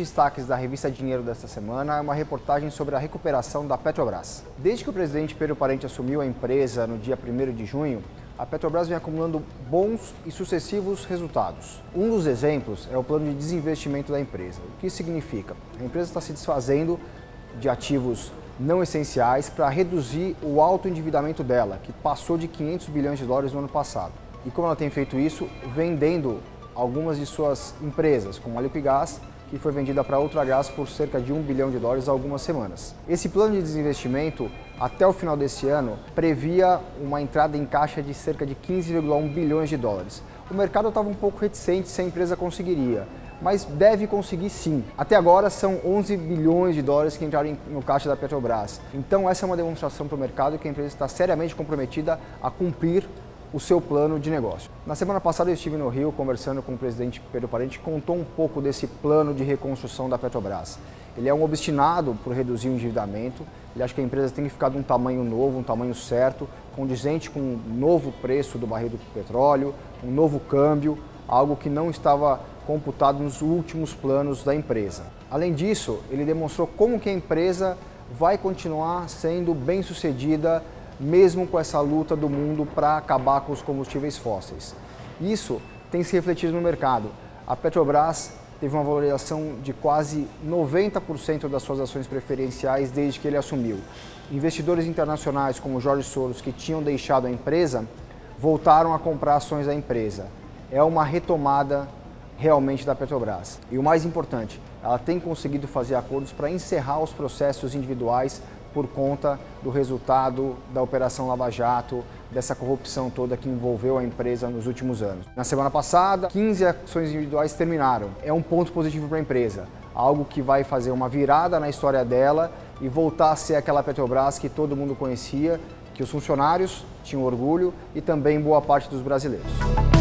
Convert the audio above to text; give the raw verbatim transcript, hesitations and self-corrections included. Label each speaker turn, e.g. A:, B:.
A: destaques da revista Dinheiro desta semana é uma reportagem sobre a recuperação da Petrobras. Desde que o presidente Pedro Parente assumiu a empresa no dia primeiro de junho, a Petrobras vem acumulando bons e sucessivos resultados. Um dos exemplos é o plano de desinvestimento da empresa. O que isso significa? A empresa está se desfazendo de ativos não essenciais para reduzir o alto endividamento dela, que passou de quinhentos bilhões de dólares no ano passado. E como ela tem feito isso? Vendendo algumas de suas empresas, como a Liquigás, que foi vendida para a Ultragaz por cerca de um bilhão de dólares há algumas semanas. Esse plano de desinvestimento, até o final desse ano, previa uma entrada em caixa de cerca de quinze vírgula um bilhões de dólares. O mercado estava um pouco reticente se a empresa conseguiria, mas deve conseguir sim. Até agora são onze bilhões de dólares que entraram no caixa da Petrobras. Então essa é uma demonstração para o mercado que a empresa está seriamente comprometida a cumprir o seu plano de negócio. Na semana passada eu estive no Rio conversando com o presidente Pedro Parente, que contou um pouco desse plano de reconstrução da Petrobras. Ele é um obstinado por reduzir o endividamento, ele acha que a empresa tem que ficar de um tamanho novo, um tamanho certo, condizente com um novo preço do barril do petróleo, um novo câmbio, algo que não estava computado nos últimos planos da empresa. Além disso, ele demonstrou como que a empresa vai continuar sendo bem-sucedida mesmo com essa luta do mundo para acabar com os combustíveis fósseis. Isso tem se refletido no mercado. A Petrobras teve uma valorização de quase noventa por cento das suas ações preferenciais desde que ele assumiu. Investidores internacionais como Jorge Soros, que tinham deixado a empresa, voltaram a comprar ações da empresa. É uma retomada realmente da Petrobras. E o mais importante, ela tem conseguido fazer acordos para encerrar os processos individuais por conta do resultado da Operação Lava Jato, dessa corrupção toda que envolveu a empresa nos últimos anos. Na semana passada, quinze ações individuais terminaram. É um ponto positivo para a empresa, algo que vai fazer uma virada na história dela e voltar a ser aquela Petrobras que todo mundo conhecia, que os funcionários tinham orgulho e também boa parte dos brasileiros.